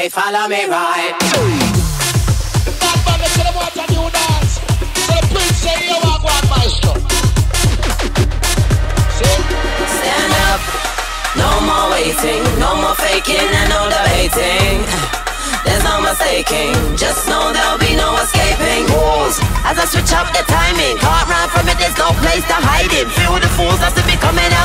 me, follow me right. Bad man, they say they want a new dance. So the prince say you want one maestro. See? Stand up, no more waiting, no more faking and no debating. There's no mistaking, just know there'll be no escaping. Fools, as I switch up the timing, can't run from it, there's no place to hide it. Feel the fools as if it coming out.